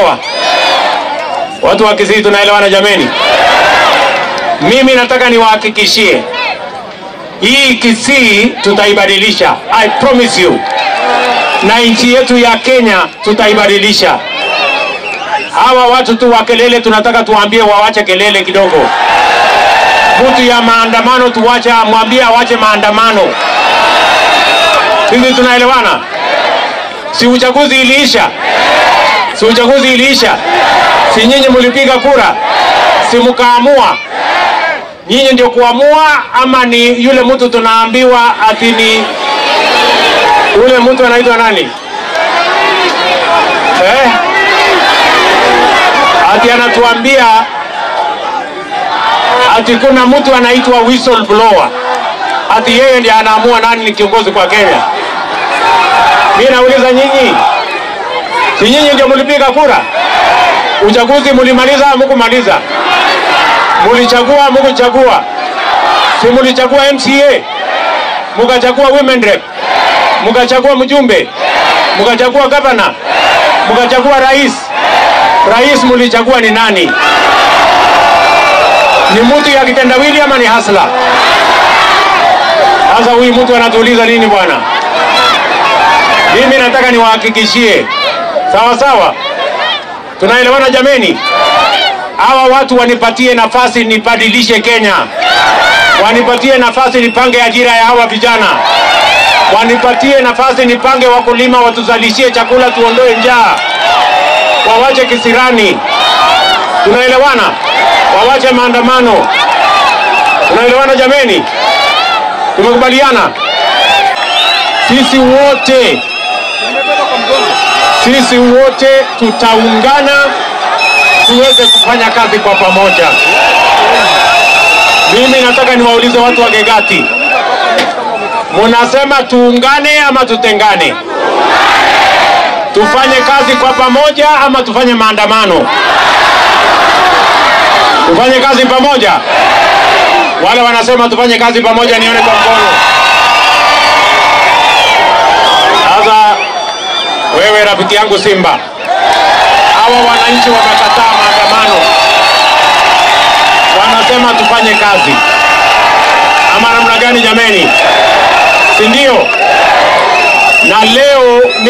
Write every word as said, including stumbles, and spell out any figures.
sawa? Watu wa Kisii tunaelewana jameni? Mimi nataka niwahakikishie hii Kisii tutaibadilisha. I promise you. Na nchi yetu ya Kenya tutaibadilisha. Hawa watu tu wa kelele tunataka tuambie waache kelele kidogo. Mtu ya maandamano tuwache, mwambie waache maandamano. Sisi tunaelewana? Si uchaguzi iliisha? Si uchaguzi iliisha? Si nyinyi mlipiga kura? Si mkaamua? Nyinyi ndio kuamua ama ni yule mtu tunaambiwa ati ni yule mtu anaitwa nani? Eh? Ati anatuambia ati kuna mtu anaitwa whistleblower. Ati yeye ndiye anaamua nani ni kiongozi kwa Kenya. Mimi nauliza nyinyi, si nyinyi ndio mlipiga kura? Uchaguzi mlimaliza au mkumaliza? Mlichagua mkuchagua? Si mlichagua M C A? Mkachagua women rep? Mkachagua mjumbe? Mkachagua governor? Mkachagua rais? Rais mlichagua ni nani? Ni mtu ya kitendawili ama ni hasla? Sasa huyu mtu anatuuliza nini bwana? Mimi nataka niwahakikishie. Sawa sawa? Tunaelewana jameni? Hawa watu wanipatie nafasi nibadilishe Kenya. Wanipatie nafasi nipange ajira ya hawa vijana. Wanipatie nafasi nipange wakulima watuzalishie chakula tuondoe njaa. Wawache kisirani. Tunaelewana? Wawache maandamano. Tunaelewana jameni? Tumekubaliana? Sisi wote Sisi wote tutaungana tuweze kufanya kazi kwa pamoja. Mimi nataka niwaulize watu wa Gegati. Munasema tuungane ama tutengane? Tufanye kazi kwa pamoja ama tufanye maandamano? Tufanye kazi pamoja. Wale wanasema tufanye kazi pamoja nione kwa mkono. Sasa wewe rafiki yangu Simba, hawa wananchi wamekataa maandamano. Wanasema tufanye kazi. Ama namna gani jameni? Si ndio? Na leo